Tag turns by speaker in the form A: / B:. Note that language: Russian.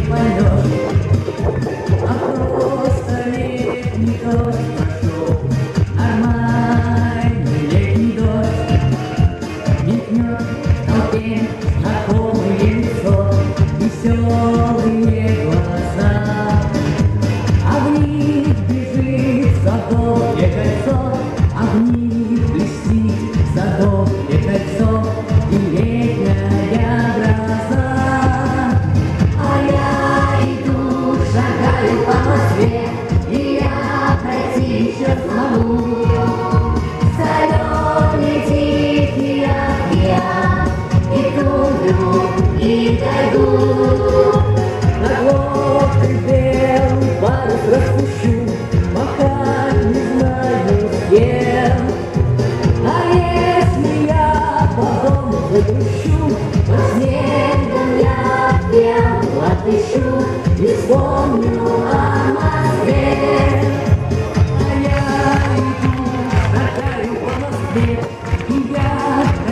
A: полет, а просто летний дождь пошел, нормальный летний дождь. Мелькнет в толпе знакомое лицо, веселые глаза, а в них бежит садовое кольцо, а в них блестит садовое кольцо и летняя гроза. А я иду, шагаю по Москве, и я пройти еще смогу. Соленый тихий океан, и тундру, и тайгу. На глотке белый парус распущу, махать не знаю с кем. А если я потом загрущу, под снегом я пьяну отыщу и вспомню о Москве. А я иду, шагаю по Москве, и я